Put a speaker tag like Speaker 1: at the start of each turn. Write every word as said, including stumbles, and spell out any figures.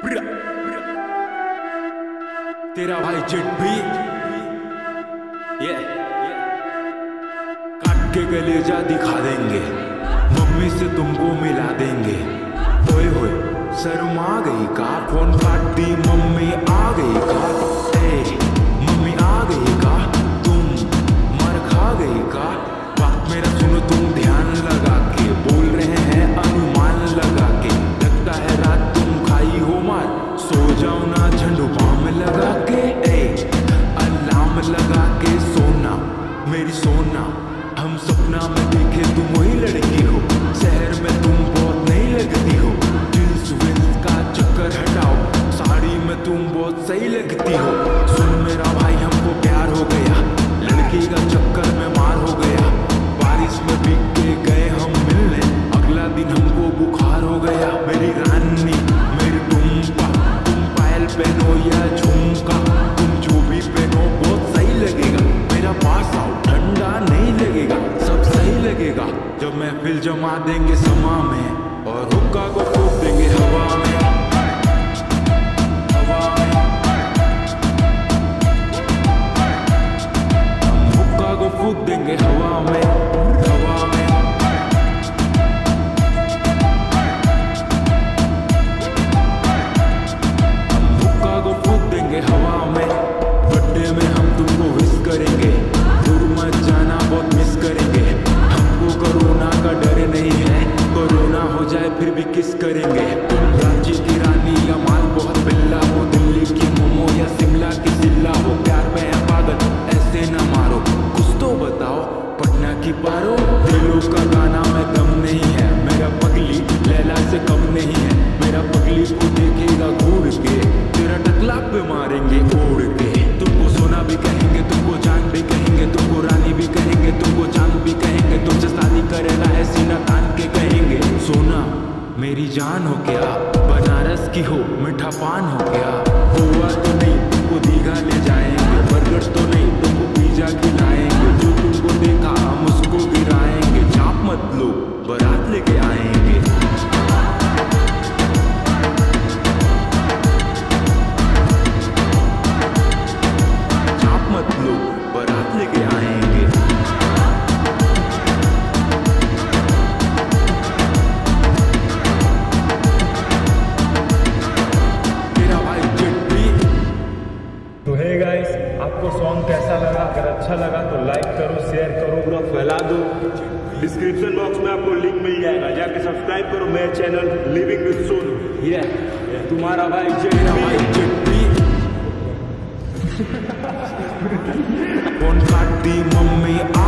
Speaker 1: तेरा भाई चिट भी ये काट के कलेजा दिखा देंगे, मम्मी से तुमको मिला देंगे। ओए होए शर्मा गई का, फोन काट दी मम्मी आ गई का। ए मम्मी आ गई का, तुम मर खा गई का। बात मेरा सुनो तुम ध्यान लगा के, बोल रहे हैं अनुमान लगा के। लगता है रात तुम खाई हो मार, सो जाओ ना झंडू बाम लगा के। ए अलार्म लगा के सोना मेरी सोना, हम सपना में देखे तुम वही लड़की हो। शहर में तुम बहुत नहीं लगती हो, जींस विंस का चक्कर हटाओ, साड़ी में तुम बहुत सही लगती हो। सुन मेरा भाई हमको प्यार हो गया, लड़की का चक्कर में मार हो गया। बारिश में भीग के गए हम मिलने, अगला दिन हमको बुखार हो गया। मेरी रानी मेरी टुम्पा, तुम पायल पहनो या झुमका, तुम जो भी पहनो बहुत सही लगेगा। मेरा पास आओ ठंडा नहीं लगेगा, सब सही लगेगा जब महफिल जमा देंगे समा में, और हुक्का को फूंक देंगे हवा में। हवा में हम हुक्का को फूंक देंगे हवा में, हवा में। हम हुक्का को फूंक देंगे हवा में। बर्थडे में हम तुमको विश करेंगे, दूर मत जाना बहुत मिस करेंगे। हमको कोरोना का डर नहीं है, कोरोना हो जाए फिर भी किस करेंगे। तुम रांची की रानी या माल बहुत बिल्ला हो, दिल्ली की मोमो या शिमला की जिल्ला हो। प्यार में है पागल ऐसे न मारो, कुछ तो बताओ पटना की पारो। दिलों का गाना में दम नहीं है, मेरा पगली लैला से कम नहीं है। मेरा पगली को देखेगा घूर के, तेरा टकला पे मारेंगे उड़ के। तुमको सोना भी कहेंगे, तुमको जान भी कहेंगे, तुमको रानी भी कहेंगे, तुमको चांद भी कहेंगे। तुमसे शादी करेगा है सीना तान के कहेंगे। सोना मेरी जान हो क्या, बनारस की हो मीठा पान हो क्या। गोवा तो नहीं तुमको दीघा ले जाएंगे, बर्गर तो नहीं तुमको पिज्जा खिलाएंगे। जो तुमको देखा हम उसको गिराएंगे, चाप मत लो बारात लेके आएंगे। चाप मत लो बारात लेके आएंगे।
Speaker 2: तो हे गाइस, आपको सॉन्ग कैसा लगा? अगर अच्छा लगा तो लाइक करो, शेयर करो, पूरा फैला दो। डिस्क्रिप्शन बॉक्स में आपको लिंक मिल जाएगा, जाके सब्सक्राइब करो मेरे चैनल लिविंग विद सोनू। ये तुम्हारा भाई
Speaker 1: मेरा भाई चिट्टी फोन काट दी मम्मी